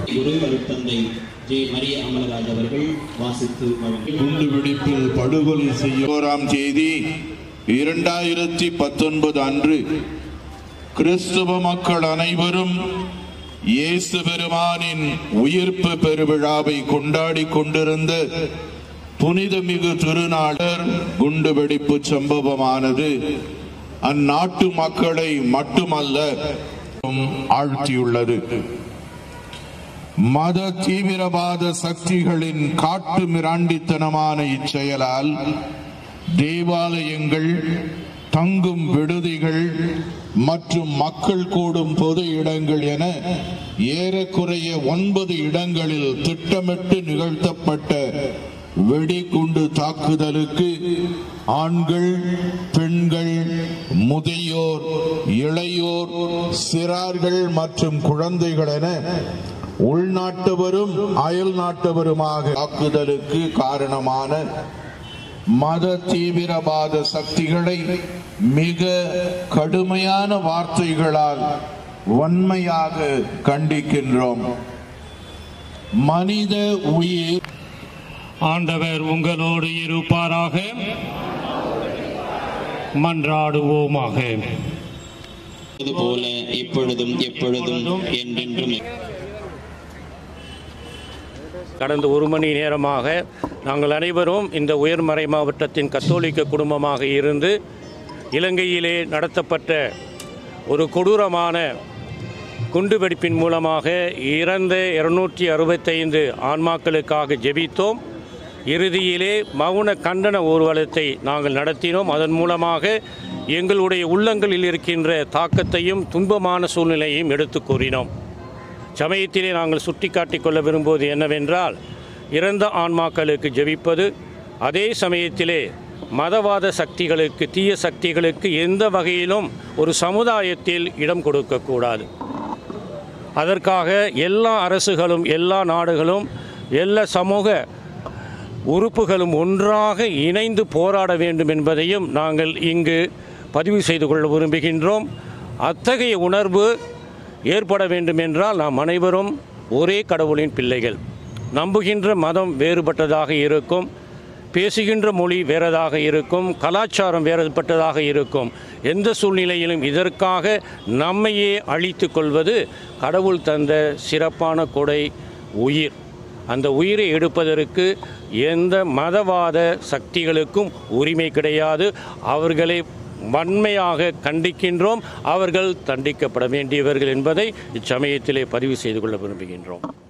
குரு தந்தை ஜே மரிய அமலராஜ் அவர்கள் வாசித்து குண்டுவெடிப்பில் படுகொலை செய்யும் தேதி 2019 அன்று கிறிஸ்துவ மக்கள் அனைவரும் இயேசு பெருமானின் உயிர்ப்பு பெருவிழாவை கொண்டாடி கொண்டிருந்த புனிதமிகு திருநாளர் குண்டுவெடிப்பு சம்பவமானது அந்நாட்டு மக்களை மட்டுமல்ல ஆழ்த்தியுள்ளது. மத தீவிரவாத சக்திகளின் காட்டு மிராண்டித்தனமான இச்செயலால் தேவாலயங்கள், தங்கும் விடுதிகள் மற்றும் மக்கள் கூடும் பொது இடங்கள் என ஏறக்குறைய 9 இடங்களில் திட்டமிட்டு நிகழ்த்தப்பட்ட வெடிகுண்டு தாக்குதலுக்கு ஆண்கள், பெண்கள், முதியோர், இளையோர், சிறார்கள் மற்றும் குழந்தைகள் என உள்நாட்டவரும் அயல் நாட்டவருமாக தாக்குதலுக்கு காரணமான மத தீவிரவாத சக்திகளை மிக கடுமையான வார்த்தைகளால் வன்மையாக கண்டிக்கின்றோம். மனித உயிர் ஆண்டவர் உங்களோடு இருப்பாராக. மன்றாடுவோமாக. போல இப்பொழுதும் எப்பொழுதும் என்றென்றும். கடந்த 1 மணி நேரமாக நாங்கள் அனைவரும் இந்த உயர்மறை மாவட்டத்தின் கத்தோலிக்க குடும்பமாக இருந்து இலங்கையிலே நடத்தப்பட்ட ஒரு கொடூரமான குண்டுவெடிப்பின் மூலமாக இறந்த 265 ஆன்மாக்களுக்காக ஜெபித்தோம். இறுதியிலே மௌன கண்டன ஊர்வலத்தை நாங்கள் நடத்தினோம். அதன் மூலமாக எங்களுடைய உள்ளங்களில் இருக்கின்ற தாக்கத்தையும் துன்பமான சூழ்நிலையையும் எடுத்து கூறினோம். சமயத்திலே நாங்கள் சுட்டிக்காட்டிக் கொள்ள விரும்புவது என்னவென்றால், இறந்த ஆன்மாக்களுக்கு ஜெபிப்பது, அதே சமயத்திலே மதவாத சக்திகளுக்கு, தீய சக்திகளுக்கு எந்த வகையிலும் ஒரு சமுதாயத்தில் இடம் கொடுக்கக்கூடாது. அதற்காக எல்லா அரசுகளும், எல்லா நாடுகளும், எல்லா சமூக உறுப்புகளும் ஒன்றாக இணைந்து போராட வேண்டும் என்பதையும் நாங்கள் இங்கு பதிவு செய்து கொள்ள விரும்புகின்றோம். அத்தகைய உணர்வு ஏற்பட வேண்டுமென்றால் நாம் அனைவரும் ஒரே கடவுளின் பிள்ளைகள். நம்புகின்ற மதம் வேறுபட்டதாக இருக்கும், பேசுகின்ற மொழி வேறதாக இருக்கும், கலாச்சாரம் வேறுபட்டதாக இருக்கும். எந்த சூழ்நிலையிலும் இதற்காக நம்மையே அழித்து கொள்வது கடவுள் தந்த சிறப்பான கொடை உயிர். அந்த உயிரை எடுப்பதற்கு எந்த மதவாத சக்திகளுக்கும் உரிமை கிடையாது. அவர்களை வன்மையாக கண்டிக்கின்றோம். அவர்கள் தண்டிக்கப்பட வேண்டியவர்கள் என்பதை இச்சமயத்திலே பதிவு செய்து கொள்ள விரும்புகின்றோம்.